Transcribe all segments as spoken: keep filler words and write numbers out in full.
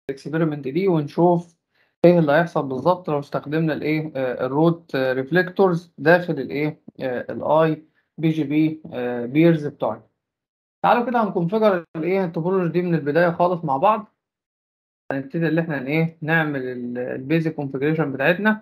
الاكسبيرمنت دي ونشوف ايه اللي هيحصل بالظبط لو استخدمنا الايه الروت ريفلكتورز داخل الايه الاي بي جي بي بيرز بتوعنا. تعالوا كده هنكونفيجر الايه التوبولوجي دي من البدايه خالص مع بعض. هنبتدي اللي احنا ايه نعمل البيزك كونفيجريشن بتاعتنا.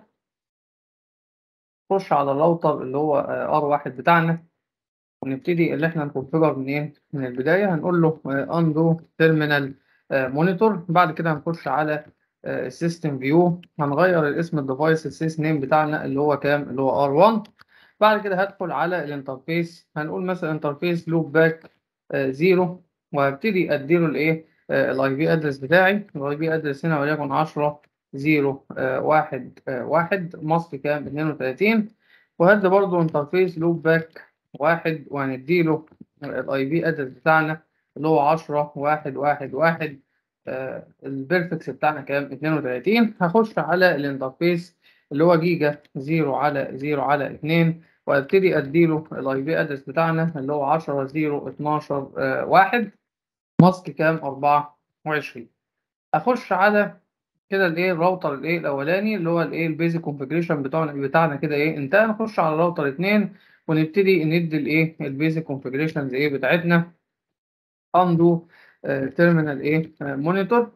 نخش على الراوتر اللي هو ار واحد بتاعنا ونبتدي اللي احنا نكونفيجر من ايه من البدايه. هنقول له اندو تيرمينال مونيتور. بعد كده هنخش على السيستم فيو، هنغير الاسم الديفايس السيس نيم بتاعنا اللي هو كام اللي هو ار واحد. بعد كده هدخل على الانترفيس، هنقول مثلا انترفيس لوب باك زيرو، وهبتدي اديله الايه الاي بي ادرس بتاعي. الاي بي ادرس هنا وليكن عشرة زيرو واحد واحد ماسك كام اتنين وتلاتين. وهدي برضه انترفيس لوب باك واحد وهنديله الاي بي ادرس بتاعنا اللي هو عشرة واحد واحد واحد. آه البرفكس بتاعنا كام اتنين وتلاتين. هخش على الانترفيس اللي هو جيجا زيرو على زيرو على اتنين وابتدي اديله الاي بي ادرس بتاعنا اللي هو عشرة زيرو اتناشر آه واحد ماسك كام اربعة وعشرين. اخش على كده الايه الراوتر الايه الاولاني اللي هو الايه البيزك كونفيجريشن بتاعنا بتاعنا كده ايه انتهى. نخش على الراوتر اتنين ونبتدي ندي الايه البيزك كونفيجريشنز ايه بتاعتنا. اندو تيرمينال ايه مونيتور.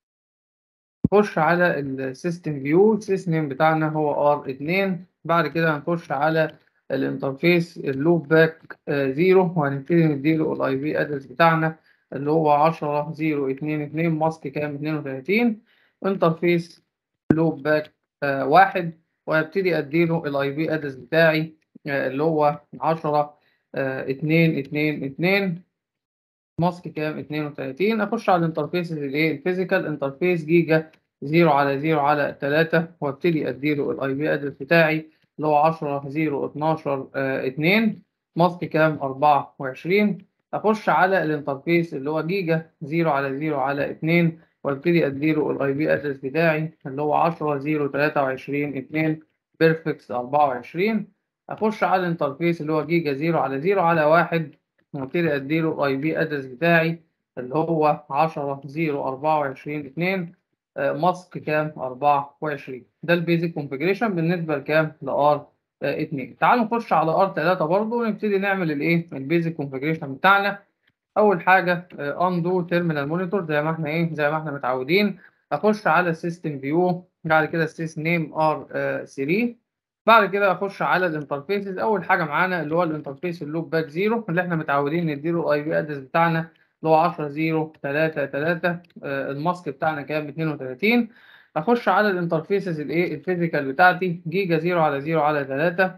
نخش على السيستم فيو، السيستم نيم بتاعنا هو ار اتنين. بعد كده هنخش على الانترفيس اللوب باك زيرو وهنبتدي نديله الاي بي ادرس بتاعنا اللي هو عشرة زيرو اتنين اتنين ماسك كام اتنين وتلاتين. انترفيس لوب باك آه واحد وهبتدي اديله الاي بي ادرس بتاعي آه اللي هو عشرة آه اتنين اتنين اتنين ماسك كام اتنين وتلاتين. اخش على الانترفيس الايه الفيزيكال انترفيس جيجا زيرو على زيرو على تلاتة وابتدي اديله الاي بي ادرس بتاعي اللي هو عشرة زيرو اتناشر آه اتنين ماسك كام اربعة وعشرين. اخش على الانترفيس اللي هو جيجا زيرو على زيرو على اتنين وابتدي اديله الاي بي ادرس بتاعي اللي هو عشرة زيرو تلاتة وعشرين اتنين بيرفكس اربعة وعشرين. اخش على الانترفيس اللي هو جيجا زيرو على زيرو على واحد وابتدي اديله الاي بي ادرس بتاعي اللي هو عشرة زيرو اربعة وعشرين اتنين ماسك كام اربعة وعشرين. ده البيزك كونفيجريشن بالنسبه لكام لار اتنين. تعالوا نخش على ار تلاتة برضه ونبتدي نعمل الايه البيزك كونفيجريشن بتاعنا. اول حاجه اندو تيرمينال مونيتور زي ما احنا ايه زي ما احنا متعودين. اخش على السيستم فيو، بعد كده السيس نيم ار تلاتة. بعد كده اخش على الانترفيسز. اول حاجه معانا اللي هو الانترفيس اللوب باك زيرو اللي احنا متعودين نديله الاي بي ادرس بتاعنا اللي هو عشرة زيرو تلاتة تلاتة. الماسك بتاعنا كام اتنين وتلاتين. اخش على الانترفيسز الايه الفيزيكال بتاعتي جيجا زيرو على زيرو على تلاتة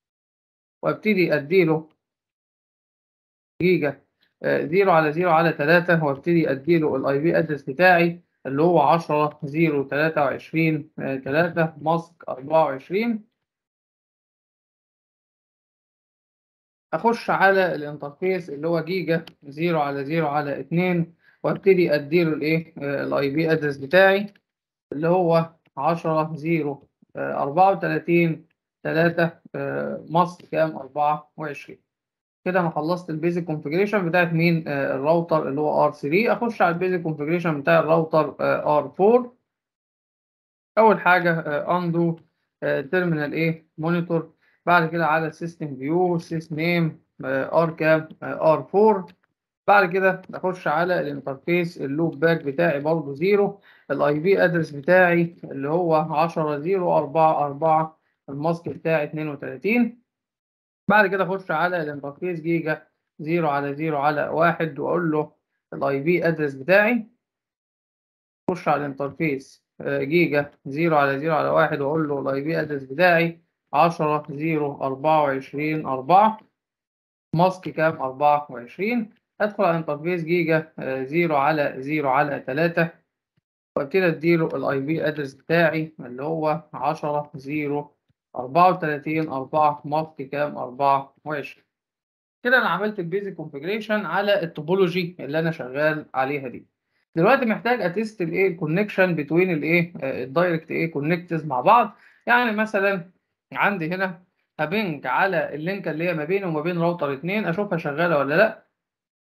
وابتدي اديله جيجا زيرو على زيرو على تلاتة وابتدي اديله الاي بي ادرس بتاعي اللي هو عشرة زيرو تلاتة وعشرين تلاتة ماسك اربعة وعشرين. اخش على الانترفيس اللي هو جيجا زيرو على زيرو على اتنين وابتدي اديله الايه الاي بي ادرس بتاعي اللي هو عشرة زيرو اربعة وتلاتين تلاتة ماسك كام اربعة وعشرين. كده انا خلصت البيزك كونفيجريشن بتاعت مين آه الراوتر اللي هو ار تلاتة. اخش على البيزك كونفيجريشن بتاع الراوتر آه ار اربعة. اول حاجه اندو تيرمينال ايه مونيتور. بعد كده على السيستم فيو سيس نيم ار كام ار اربعة. بعد كده اخش على الانترفيس اللوب باك بتاعي برضه زيرو. الاي بي ادرس بتاعي اللي هو عشرة زيرو اربعة اربعة الماسك بتاعي اتنين وتلاتين. بعد كده اخش على الانترفيس جيجا زيرو على زيرو على واحد واقول له الاي بي ادرس بتاعي. اخش على الانترفيس جيجا زيرو على زيرو على واحد واقول له الاي بي ادرس بتاعي عشرة زيرو اربعة وعشرين اربعة ماسك كام اربعة وعشرين. ادخل على انترفيس جيجا زيرو على زيرو على تلاتة وابتدي اديله الاي بي ادرس بتاعي اللي هو عشرة زيرو اربعة وتلاتين اربعة ماسك كام اربعة وعشرين. كده انا عملت البيزك كونفيجريشن على التوبولوجي اللي انا شغال عليها دي. دلوقتي محتاج اتست الايه الكونكشن بتوين الايه الدايركت ايه كونكتز مع بعض. يعني مثلا عندي هنا هبنج على اللينك اللي هي ما بيني وما بين راوتر اتنين اشوفها شغاله ولا لا.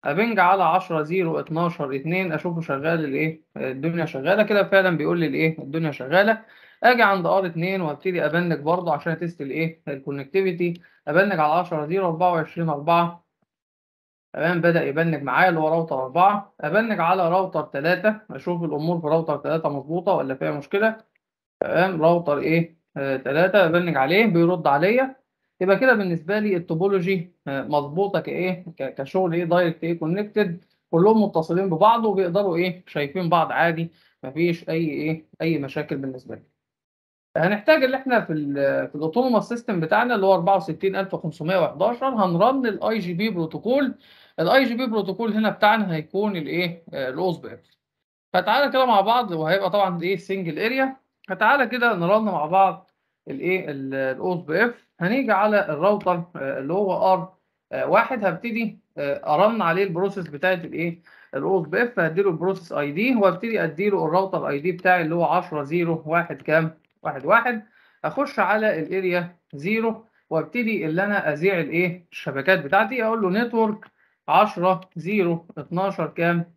ابنج على عشرة صفر اتناشر اتنين اشوفه شغال الايه، الدنيا شغاله كده فعلا، بيقول لي الايه الدنيا شغاله. اجي عند ار اتنين وابتدي ابنج برضه عشان تيست الايه الكونكتيفيتي. ابنج على عشرة صفر اربعة وعشرين اربعة. تمام، بدأ يبنج معايا اللي هو راوتر اربعة. ابنج على راوتر تلاتة اشوف الامور في راوتر تلاتة مظبوطه ولا فيها مشكله. تمام، راوتر ايه آه تلاتة ابنج عليه بيرد عليا. يبقى كده بالنسبه لي التوبولوجي آه مظبوطه كايه ك- كشغل ايه دايركت ايه كونكتد، كلهم متصلين ببعض وبيقدروا ايه شايفين بعض عادي. مفيش اي ايه اي مشاكل بالنسبه لي. هنحتاج اللي احنا في ال في الاوتونوماس سيستم بتاعنا اللي هو اربعة وستين الف وخمسمية وحداشر هنرن الاي جي بي بروتوكول. الاي جي بي بروتوكول هنا بتاعنا هيكون الايه الاوس بي اف. فتعالى كده مع بعض، وهيبقى طبعا ايه سنجل اريا. فتعالى كده نرن مع بعض الايه الاوس بي اف. هنيجي على الراوتر آه، اللي هو ار واحد. هبتدي آه، ارن عليه البروسيس بتاعت الايه الاوس بي اف. هديله البروسيس اي دي وابتدي اديله الراوتر اي دي بتاعي اللي هو عشرة صفر واحد كام واحد واحد. اخش على الاريا صفر وابتدي اللي انا ازيع الايه الشبكات بتاعتي. اقول له نتورك عشرة صفر اتناشر كام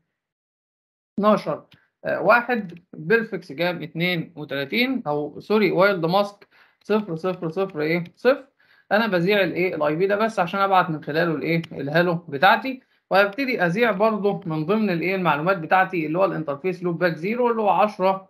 اتناشر آه، واحد بيرفكس جام اتنين وتلاتين او سوري وايلد ماسك صفر صفر صفر ايه صفر. انا بذيع الايه الاي بي ده بس عشان ابعت من خلاله الايه الهالو بتاعتي. وهبتدي اذيع برضه من ضمن الايه المعلومات بتاعتي اللي هو الانترفيس لوب باك زيرو اللي هو عشرة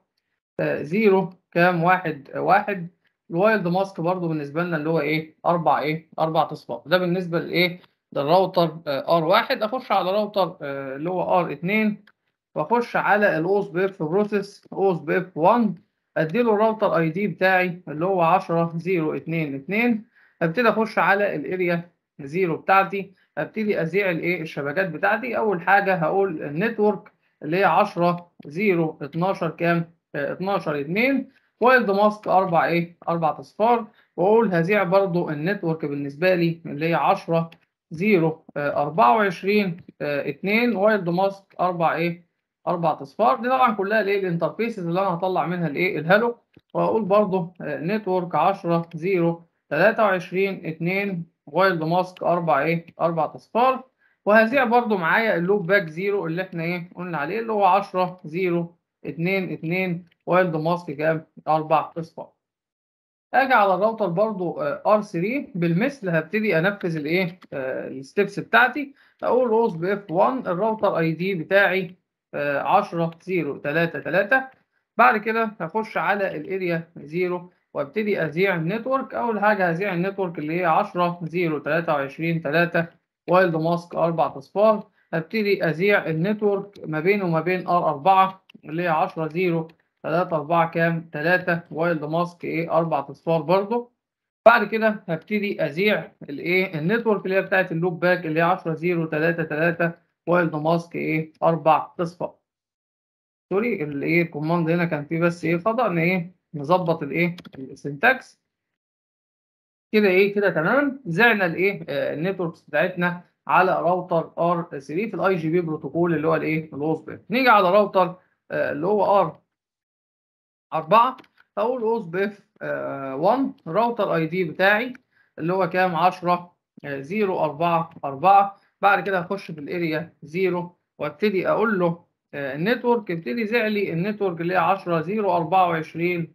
زيرو كام واحد واحد. الوايلد ماسك برضو بالنسبه لنا اللي هو ايه اربع ايه اربع اصفار. ده بالنسبه لايه للراوتر ار واحد. اخش على راوتر آه، اللي هو ار اتنين واخش على الاوس بي اف بروسيس اوس بي اف واحد. اديله الراوتر اي دي بتاعي اللي هو عشرة صفر اتنين اتنين. ابتدي اخش على الاريا زيرو بتاعتي. ابتدي اذيع الايه الشبكات بتاعتي. اول حاجه هقول النتورك اللي هي عشرة صفر اتناشر كام اتناشر اتنين. وايلد ماسك اربع ايه اربع اصفار. واقول هذيع برضو النتورك بالنسبه لي اللي هي عشرة صفر اربعة وعشرين اتنين. وايلد ماسك اربع ايه اربع اصفار. دي طبعا كلها الايه الانترفيسز اللي انا هطلع منها الايه الهالو. واقول برضو نتورك عشرة صفر تلاتة وعشرين اتنين. وايلد ماسك اربع ايه اربع اصفار. وهذيع برضو معايا اللوب باك زيرو اللي احنا ايه قلنا عليه اللي هو عشرة صفر اتنين اتنين. وايلد ماسك كام اربع اصفار. اجي على الراوتر برضو ار تلاتة بالمثل. هبتدي انفذ الايه الستبس بتاعتي. اقول اوس بي اف واحد الراوتر اي دي بتاعي آه، عشرة صفر تلاتة تلاتة. بعد كده هخش على الاريا صفر وابتدي اذيع النتورك. اول حاجه هذيع النتورك اللي هي عشرة صفر تلاتة وعشرين تلاتة. وايلد ماسك اربع اصفار. هبتدي اذيع النتورك ما بينه وما بين ار اربعة اللي هي عشرة صفر تلاتة اربعة كام تلاتة. وايلد ماسك ايه اربع اصفار برضو. بعد كده هبتدي اذيع الايه النتورك اللي هي بتاعت اللوب باك اللي هي عشرة صفر تلاتة تلاتة. وايلد ماسك ايه اربع اصفار. سوري الايه الكوماند هنا كان فيه بس ايه خطأ ان ايه نظبط الايه السنتكس. كده ايه كده تمام. زعنا الايه آه، النتوركس بتاعتنا على راوتر ار تلاتة في الاي جي بي بروتوكول اللي هو الايه الوصف ده. نيجي على راوتر آه، اللي هو ار اربعة. اقول اوس بيف واحد راوتر اي دي بتاعي اللي هو كام عشرة صفر اربعة اربعة. بعد كده هخش في الاريا صفر وابتدي اقول له آه، النتورك ابتدي يذيع لي النتورك اللي هي عشرة صفر اربعة وعشرين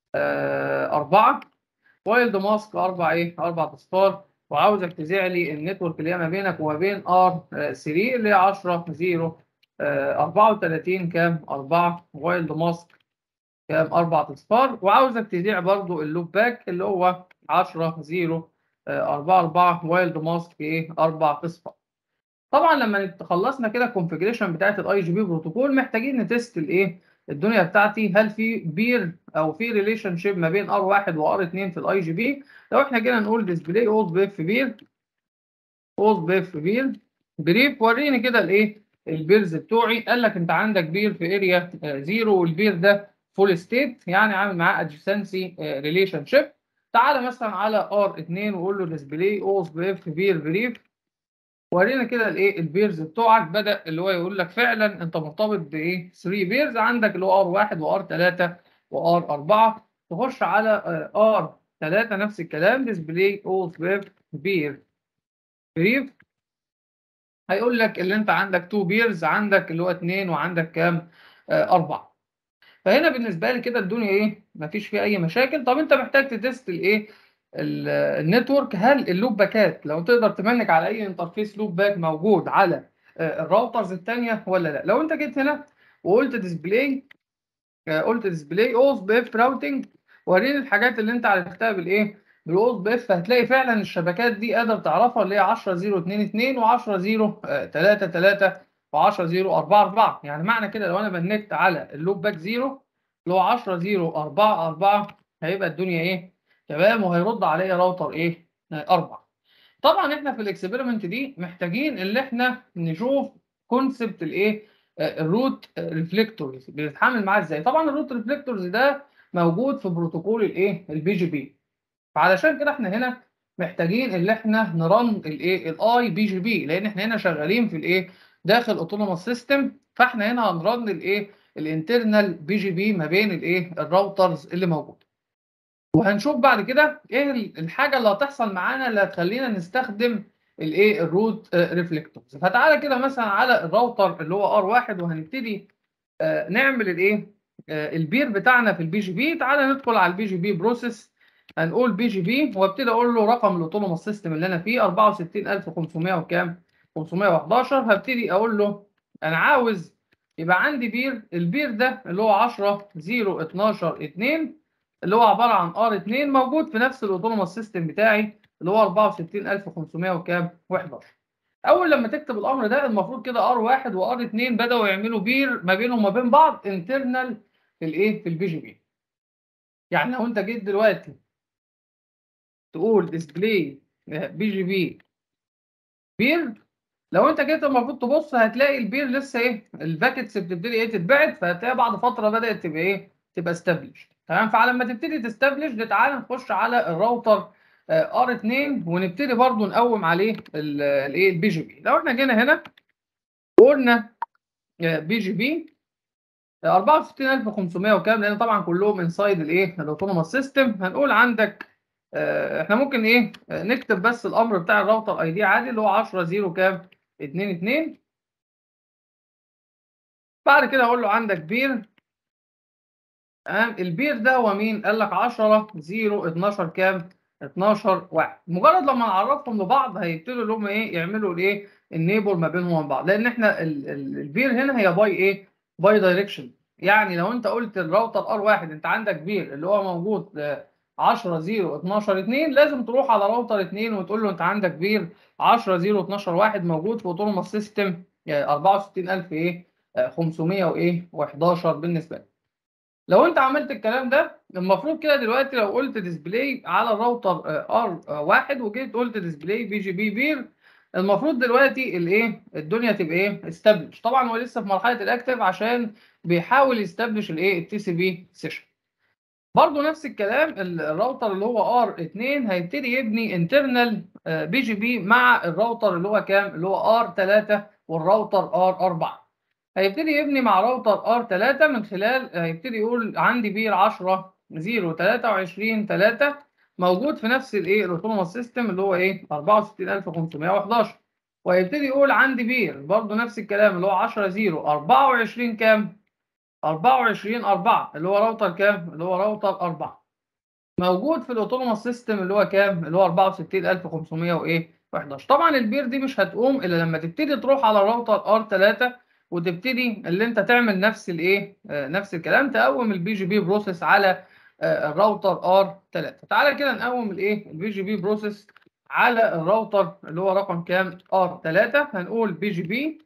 اربعة. وايلد ماسك اربع ايه اربع اصفار. وعاوزك تذيع لي النتورك اللي هي ما بينك وما بين ار تلاتة اللي هي عشرة صفر اربعة وتلاتين كام اربعة. وايلد ماسك كام اربع اصفار. وعاوزك تذيع برضو اللوب باك اللي هو عشرة صفر اربعة اربعة. وايلد ماسك ايه اربع اصفار. طبعا لما خلصنا كده الكونفجريشن بتاعت الاي جي بي بروتوكول محتاجين نتست الايه الدنيا بتاعتي. هل في بير او في ريليشن شيب ما بين ار واحد وار اتنين في الاي جي بي. لو احنا جينا نقول ديسبلاي اوز بيف بير اوز بيف بير بريف وريني كده الايه البيرز بتوعي. قال لك انت عندك بير في اريا زيرو والبير ده فول ستيت يعني عامل معاه ادجسنسي ريليشن شيب. تعالى مثلا على ار اتنين وقول له ديسبلاي اوز بيف بير بريف. ورينا كده الايه البيرز بتوعك. بدأ اللي هو يقول لك فعلا انت مرتبط بايه تلاتة بيرز عندك اللي هو ار واحد وار تلاتة وار اربعة. تخش على ار تلاتة نفس الكلام ديسبلاي اوز بير بير بريف. هيقول لك اللي انت عندك اتنين بيرز، عندك اللي هو اتنين وعندك كام؟ آه اربعة. فهنا بالنسبه لي كده الدنيا ايه؟ مفيش فيها اي مشاكل. طب انت محتاج تتست الايه؟ ال- النتورك، هل اللوب باكات لو تقدر تمنك على اي انترفيس لوب باك موجود على آه، الراوترز الثانيه ولا لا. لو انت جيت هنا وقلت ديسبلاي، قلت ديسبلاي اوز بيف راوتنج، وريني الحاجات اللي انت عرفتها بالايه؟ بالاوز بيف، هتلاقي فعلا الشبكات دي قادر تعرفها، اللي هي عشرة صفر اتنين اتنين و10 صفر تلاتة تلاتة و10 صفر اربعة اربعة. يعني معنى كده لو انا بنكت على اللوب باك زيرو اللي هو عشرة صفر اربعة اربعة، هيبقى الدنيا ايه؟ تمام، وهيرد عليا راوتر ايه؟ اربعة. طبعا احنا في الاكسبيرمنت دي محتاجين اللي احنا نشوف كونسبت الايه؟ الروت ريفلكتورز بنتعامل معاه ازاي. طبعا الروت ريفلكتورز ده موجود في بروتوكول الايه؟ البي جي بي. فعلشان كده احنا هنا محتاجين اللي احنا نرن الايه؟ الاي بي جي بي، لان احنا هنا شغالين في الايه؟ داخل اوتونوموس سيستم. فاحنا هنا هنرن الايه؟ الانترنال بي جي بي ما بين الايه؟ الراوترز اللي موجوده. وهنشوف بعد كده ايه الحاجه اللي هتحصل معانا اللي هتخلينا نستخدم الايه؟ الروت ريفلكتورز. فتعالى كده مثلا على الراوتر اللي هو ار واحد، وهنبتدي آه، نعمل الايه؟ آه، البير بتاعنا في البي جي بي. تعالى ندخل على البي جي بي بروسيس، هنقول بي جي بي، وابتدي اقول له رقم الاوتونوموس سيستم اللي انا فيه اربعة وستين الف وخمسمية وكام؟ خمسمية وحداشر. هبتدي اقول له انا عاوز يبقى عندي بير، البير ده اللي هو عشرة صفر اتناشر اتنين، اللي هو عباره عن ار اتنين موجود في نفس الاوتونوموس سيستم بتاعي اللي هو اربعة وستين الف وخمسمية وكام؟ وحداشر. اول لما تكتب الامر ده المفروض كده ار واحد وار اتنين بداوا يعملوا بير ما بينهم وما بين بعض انترنال في الايه؟ في البي جي بي. يعني لو انت جيت دلوقتي تقول ديسبلاي بي جي بي بير، لو انت جيت المفروض تبص هتلاقي البير لسه ايه؟ الباكتس بتبتدي ايه؟ تتبعت، فهتلاقي بعد فتره بدات تبقى ايه؟ تبقى استابلش. تمام. فعلى ما تبتدي تستابلش ده تعالى نخش على الراوتر ار اتنين ونبتدي برضو نقوم عليه الايه؟ البي جي بي. لو احنا جينا هنا وقلنا بي جي بي اربعة وستين الف وخمسمية وكام، لان طبعا كلهم انسايد الايه؟ الاوتونوموس سيستم. هنقول عندك آه، احنا ممكن ايه؟ آه، نكتب بس الامر بتاع الراوتر اي دي عادي اللي هو عشرة صفر كام؟ اتنين اتنين. بعد كده اقول له عندك بير. تمام. البير ده هو مين؟ قال لك عشرة صفر اتناشر كام؟ اتناشر واحد. مجرد لما نعرفهم لبعض هيبتدوا اللي هم ايه؟ يعملوا الايه؟ النيبل ما بينهم وبين بعض، لان احنا ال ال البير هنا هي باي ايه؟ باي دايركشن. يعني لو انت قلت الراوتر ار واحد انت عندك بير اللي هو موجود آه، عشرة صفر اتناشر اتنين، لازم تروح على راوتر اتنين وتقول له انت عندك بير عشرة صفر اتناشر واحد موجود في اوتونوموس سيستم اربعة وستين الف ايه؟ آه، خمسمية وايه؟ و11 بالنسبه لك. لو انت عملت الكلام ده المفروض كده دلوقتي لو قلت ديسبلاي على الراوتر ار واحد وجيت قلت ديسبلاي بي جي بي بير، المفروض دلوقتي الايه؟ الدنيا تبقى ايه؟ استبلش. طبعا هو لسه في مرحله الاكتف عشان بيحاول يستبلش الايه؟ التي سي بي سيشن. برضه نفس الكلام الراوتر اللي هو ار اتنين هيبتدي يبني انترنال بي جي بي مع الراوتر اللي هو كام؟ اللي هو ار تلاتة والراوتر ار اربعة. هيبتدي يبني مع راوتر ار تلاتة من خلال هيبتدي يقول عندي بير عشرة صفر تلاتة وعشرين تلاتة موجود في نفس الايه؟ الاوتونوموس سيستم اللي هو ايه؟ اربعة وستين الف وخمسمية وحداشر. وهيبتدي يقول عندي بير برضه نفس الكلام اللي هو عشرة صفر اربعة وعشرين كام؟ اربعة وعشرين اربعة اللي هو راوتر كام؟ اللي هو راوتر اربعة موجود في الاوتونوموس سيستم اللي هو كام؟ اللي هو اربعة وستين الف وخمسمية وايه؟ وحداشر. طبعا البير دي مش هتقوم الا لما تبتدي تروح على الراوتر ار تلاتة وتبتدي اللي انت تعمل نفس الايه؟ آه نفس الكلام، تقوم البي جي بي بروسيس على آه الراوتر ار تلاتة. تعالى كده نقوم الايه؟ البي جي بي بروسيس على الراوتر اللي هو رقم كام؟ ار تلاتة. هنقول بي جي بي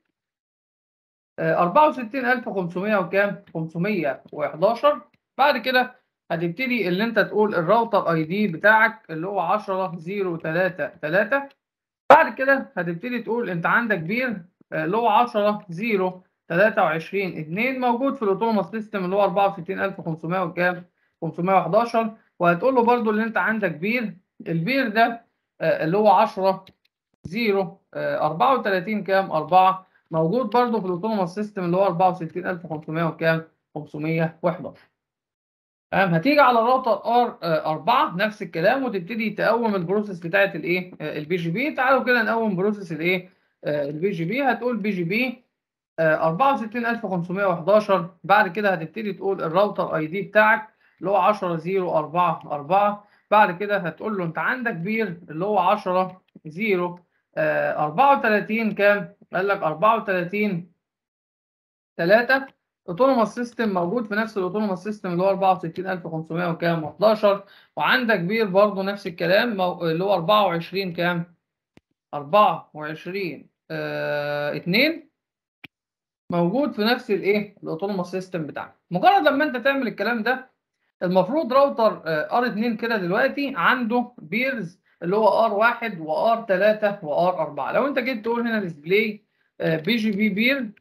اربعة وستين الف وخمسمية وكام؟ خمسمية وحداشر. بعد كده هتبتدي اللي انت تقول الراوتر اي دي بتاعك اللي هو عشرة صفر تلاتة تلاتة. بعد كده هتبتدي تقول انت عندك بير آه، اللي هو عشرة صفر تلاتة وعشرين اتنين موجود في الاوتونوموس سيستم اللي هو اربعة وستين الف وخمسمية وكام؟ خمسمية وحداشر. وهتقول له برضو اللي انت عندك بير، البير ده آه، اللي هو عشرة صفر اربعة وتلاتين كام؟ اربعة موجود برضو في الاوتونوموس سيستم اللي هو اربعة وستين الف وخمسمية وكام؟ خمسمية وحداشر. تمام. هتيجي على الراوتر ار اربعة نفس الكلام وتبتدي تقوم البروسيس بتاعت الايه؟ البي جي بي. تعالوا كده نقوم بروسيس الايه؟ البي جي بي هتقول بي جي بي أربعة وستين ألف وخمسمية وحداشر. بعد كده هتبتدي تقول الراوتر اي دي بتاعك اللي هو عشرة صفر أربعة أربعة. بعد كده هتقول له انت عندك بير اللي هو عشرة صفر أربعة وتلاتين كام؟ قال لك أربعة وتلاتين تلاتة. اوتونوماس سيستم موجود في نفس الاوتونوماس سيستم اللي هو أربعة وستين ألف وخمسمية وكام وحداشر. وعندك بير برضه نفس الكلام مو... اللي هو أربعة وعشرين كام؟ أربعة وعشرين آه... اتنين موجود في نفس الايه الاوتونوماس سيستم بتاعك. مجرد لما انت تعمل الكلام ده المفروض راوتر ار اتنين كده دلوقتي عنده بيرز اللي هو ار واحد وار تلاتة وار أربعة. لو انت جيت تقول هنا ديسبلاي بي جي بي بير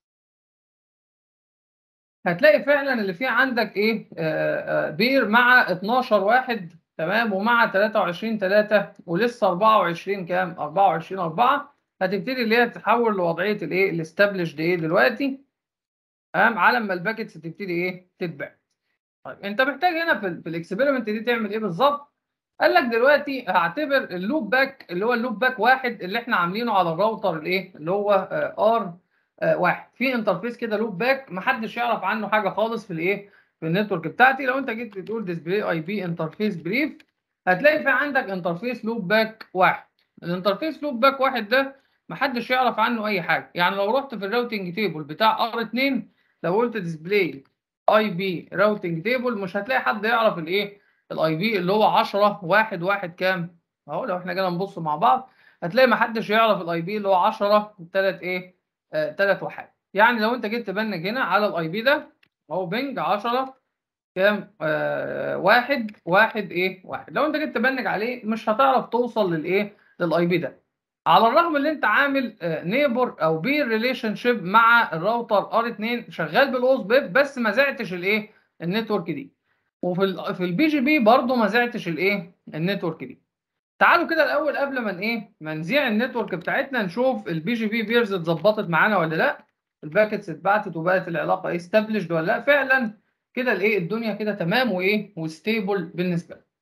هتلاقي فعلا اللي فيه عندك ايه آه، آه، بير مع اتناشر واحد تمام ومع تلاتة وعشرين تلاتة ولسه أربعة وعشرين كام أربعة وعشرين أربعة. هتبتدي اللي هي تتحول لوضعيه الايه الاستابليشد ايه دلوقتي تمام على ما الباكتس تبتدي ايه تتباع. طيب انت محتاج هنا في, في الاكسبيرمنت دي تعمل ايه بالظبط؟ قال لك دلوقتي هعتبر اللوب باك اللي هو اللوب باك واحد اللي احنا عاملينه على الراوتر الايه اللي هو ار واحد في انترفيس كده لوب باك محدش يعرف عنه حاجه خالص في الايه في النتورك بتاعتي. لو انت جيت بتقول ديسبلاي اي بي انترفيس بريف هتلاقي في عندك انترفيس لوب باك واحد. الانترفيس لوب باك واحد ده محدش يعرف عنه اي حاجه. يعني لو رحت في الراوتنج تيبل بتاع ار اتنين لو قلت ديسبلاي اي بي راوتنج تيبل مش هتلاقي حد يعرف الايه الاي بي اللي هو عشرة واحد واحد كام اهو. لو احنا جينا نبص مع بعض هتلاقي ما حدش يعرف الاي بي اللي هو عشرة تلاتة ايه آه تلاتة وحاجه. يعني لو انت جيت تبنج هنا على الاي بي ده اهو بنج عشرة كام آه واحد واحد ايه واحد. لو انت جيت تبنج عليه مش هتعرف توصل للايه للاي بي ده على الرغم ان انت عامل نيبر او بير ريليشن شيب مع الراوتر ار اتنين شغال بالاوس بيب بس ما زعتش الايه النتورك دي. وفي ال في البي جي بي برضه ما زعتش الايه النتورك دي. تعالوا كده الاول قبل ما ايه ما نذيع النتورك بتاعتنا نشوف البي جي بي بيرز اتظبطت معانا ولا لا. الباكتس اتبعتت وبقت العلاقه ايه استابليشد ولا لا فعلا. كده الايه الدنيا كده تمام وايه وستيبل بالنسبه لك.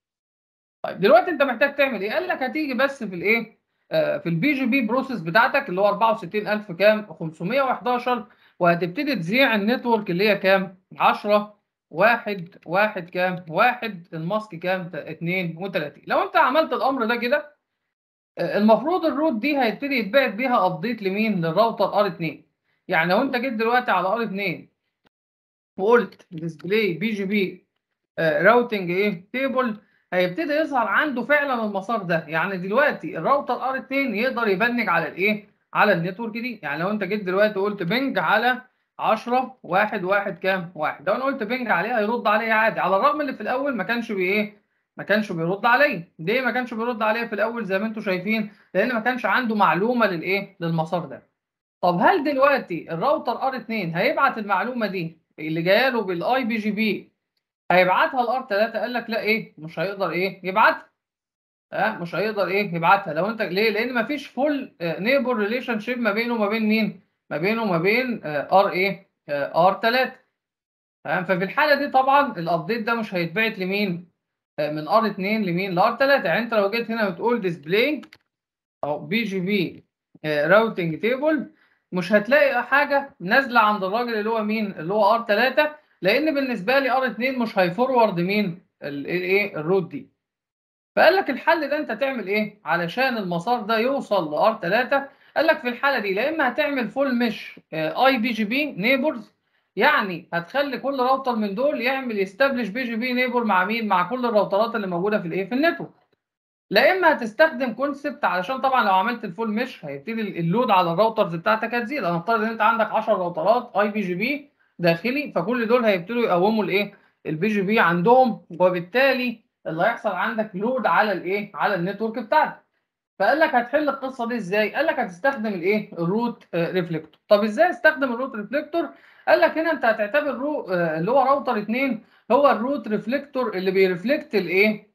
طيب دلوقتي انت محتاج تعمل ايه؟ قال لك هتيجي بس في الايه آه في البي جي بي بروسيس بتاعتك اللي هو أربعة وستين ألف كام خمسمية وحداشر وهتبتدي تذيع النتورك اللي هي كام عشرة واحد واحد كام واحد الماسك كام اتنين وتلاتين. لو انت عملت الامر ده كده آه المفروض الروت دي هيبتدي يتبعت بيها ابديت لمين للراوتر ار اتنين. يعني لو انت جيت دلوقتي على ار اتنين وقلت ديسبلاي بي جي بي راوتنج ايه تيبل هيبتدي يظهر عنده فعلا المسار ده. يعني دلوقتي الراوتر ار اتنين يقدر يبنج على الايه على النتورك دي. يعني لو انت جيت دلوقتي قلت بنج على عشرة واحد واحد كام واحد لو انا قلت بنج عليه هيرد عليا عادي على الرغم اللي في الاول ما كانش بي ايه ما كانش بيرد عليا. ليه ما كانش بيرد عليا في الاول زي ما انتم شايفين؟ لان ما كانش عنده معلومه للايه للمسار ده. طب هل دلوقتي الراوتر ار اتنين هيبعت المعلومه دي اللي جايه له بالاي بي جي بي هيبعتها الار تلاتة؟ قال لك لا ايه مش هيقدر ايه يبعتها. اه مش هيقدر ايه يبعتها. لو انت ليه؟ لان مفيش فول نيبر ريليشن شيب ما بينه وما بين مين ما بينه وما بين ار ايه ار تلاتة تمام. ففي الحاله دي طبعا الابديت ده مش هيتبعت لمين آه من ار اتنين لمين لار تلاتة. يعني انت لو جيت هنا وتقول ديسبلاي او بي جي بي راوتنج تيبل مش هتلاقي حاجه نازله عند الراجل اللي هو مين اللي هو ار تلاتة لان بالنسبه لي ار اتنين مش هيفورورد مين الايه الروت دي. فقال لك الحل ده انت تعمل ايه علشان المسار ده يوصل لار تلاتة؟ قال لك في الحاله دي لا اما هتعمل فول مش اي بي جي بي نيبرز يعني هتخلي كل راوتر من دول يعمل يستبلش بي جي بي نيبر مع مين مع كل الراوترات اللي موجوده في الايه في النتورك. لا اما هتستخدم كونسبت علشان طبعا لو عملت الفول مش هيبتدي اللود على الراوترز بتاعتك هتزيد. انا افترض ان انت عندك عشرة راوترات اي بي جي بي داخلي فكل دول هيبتدوا يقوموا الايه البي جي بي عندهم وبالتالي اللي هيحصل عندك لود على الايه على النتورك بتاعتك. فقال لك هتحل القصه دي ازاي؟ قال لك هتستخدم الايه الروت ريفليكتور. طب ازاي استخدم الروت ريفليكتور؟ قال لك هنا انت هتعتبر رو آه، اللي هو راوتر اتنين هو الروت ريفليكتور اللي بيرفلكت الايه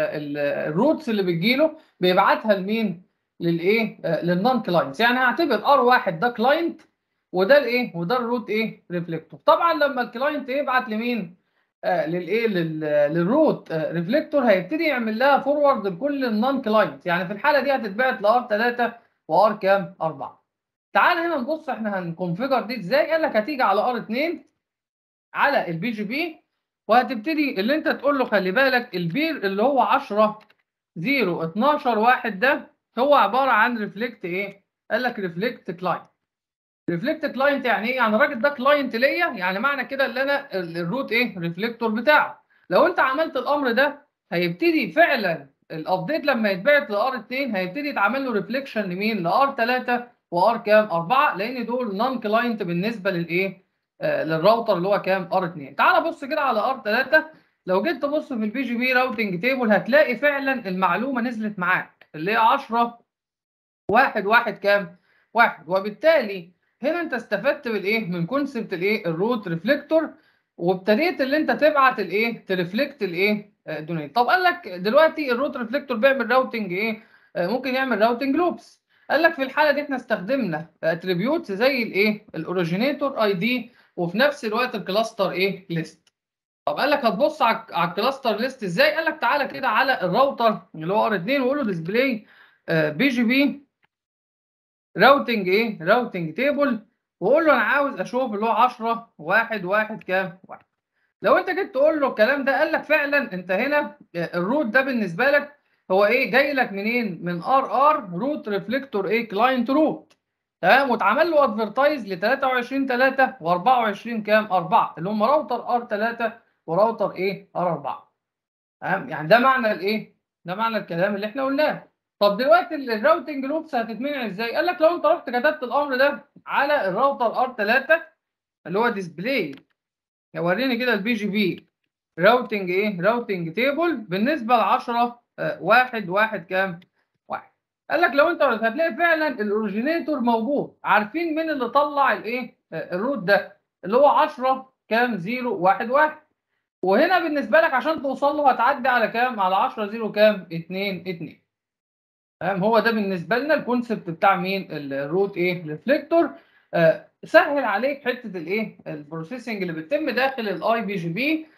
الروتس اللي بتجيله بيبعتها لمين للايه للنون كلاينتس. يعني هعتبر ار واحد ده كلاينت وده الايه وده الروت ايه ريفليكتور. طبعا لما الكلاينت يبعت لمين آه للايه لل- للروت آه ريفليكتور هيبتدي يعمل لها فورورد لكل النون كلاينت. يعني في الحاله دي هتتبعت لار تلاتة وار كام؟ أربعة. تعال هنا نبص احنا هنكونفيجر دي ازاي. قال لك هتيجي على ار اتنين على البي جي بي، وهتبتدي اللي انت تقول له خلي بالك البير اللي هو عشرة صفر اتناشر واحد ده هو عباره عن ريفلكت ايه؟ قال لك ريفلكت كلاينت. ريفلكت كلاينت يعني ايه؟ يعني الراجل ده كلاينت ليا، يعني معنى كده اللي انا الروت ايه؟ ريفلكتور بتاعه. لو انت عملت الامر ده هيبتدي فعلا الابديت لما يتبعت لار اتنين هيبتدي يتعمل له ريفليكشن لمين؟ لار تلاتة وار كام؟ أربعة، لان دول نون كلاينت بالنسبه للايه؟ آه للراوتر اللي هو كام؟ ار اتنين. تعال بص كده على ار تلاتة. لو جيت تبص في البي جي بي راوتنج تيبل هتلاقي فعلا المعلومه نزلت معاك اللي هي عشرة واحد واحد كام؟ واحد. وبالتالي هنا انت استفدت بالايه؟ من كونسبت الايه؟ الروت ريفليكتور، وابتديت اللي انت تبعت الايه؟ ترفلكت الايه؟ الدونيت. طب قال لك دلوقتي الروت ريفليكتور بيعمل راوتنج ايه؟ آه، ممكن يعمل راوتنج لوبس. قال لك في الحاله دي احنا استخدمنا اتريبيوتس زي الايه؟ الاوريجينيتور اي دي، وفي نفس الوقت الكلاستر ايه؟ ليست. طب قال لك هتبص على على الكلاستر ليست ازاي؟ قال لك تعالى كده على الراوتر اللي هو ار اتنين وقول له ديسبلاي بي جي بي راوتنج ايه؟ راوتنج تيبل، واقول له انا عاوز اشوف اللي هو عشرة واحد واحد كام؟ واحد. لو انت جيت تقول له الكلام ده قال لك فعلا انت هنا الروت ده بالنسبه لك هو ايه؟ جاي لك منين؟ من ار ار روت ريفليكتور ايه؟ كلاينت روت. تمام. واتعمل له ادفرتايز ل تلاتة وعشرين تلاتة و24 كام؟ أربعة، اللي هم راوتر ار تلاتة وراوتر ايه؟ ار أربعة. تمام. يعني ده معنى الايه؟ ده معنى الكلام اللي احنا قلناه. طب دلوقتي الراوتنج لوبس هتتمنع ازاي؟ قال لك لو انت رحت كتبت الامر ده على الراوتر ار تلاتة اللي هو ديسبلاي، وريني كده البي جي بي راوتنج ايه؟ راوتنج تيبل بالنسبه ل عشرة واحد واحد كام؟ واحد. قال لك لو انت هتلاقي فعلا الاوريجينيتور موجود. عارفين مين اللي طلع الايه؟ آه، الروت ده اللي هو عشرة كام؟ صفر واحد واحد. وهنا بالنسبه لك عشان توصل له هتعدي على كام؟ على عشرة صفر كام؟ اتنين اتنين. تمام. هو ده بالنسبه لنا الكونسبت بتاع مين؟ الروت ايه؟ ريفليكتور. آه سهل عليك حته الايه؟ البروسيسنج اللي بتتم داخل الاي بي جي بي.